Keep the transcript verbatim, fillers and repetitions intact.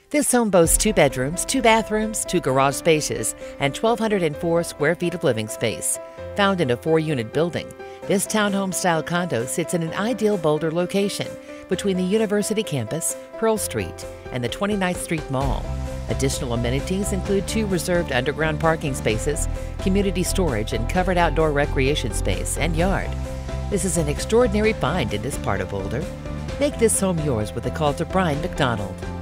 This home boasts two bedrooms, two bathrooms, two garage spaces, and one thousand two hundred four square feet of living space. Found in a four-unit building, this townhome-style condo sits in an ideal Boulder location between the University campus, Pearl Street, and the twenty-ninth Street Mall. Additional amenities include two reserved underground parking spaces, community storage, and covered outdoor recreation space and yard. This is an extraordinary find in this part of Boulder. Make this home yours with a call to Brian MacDonald.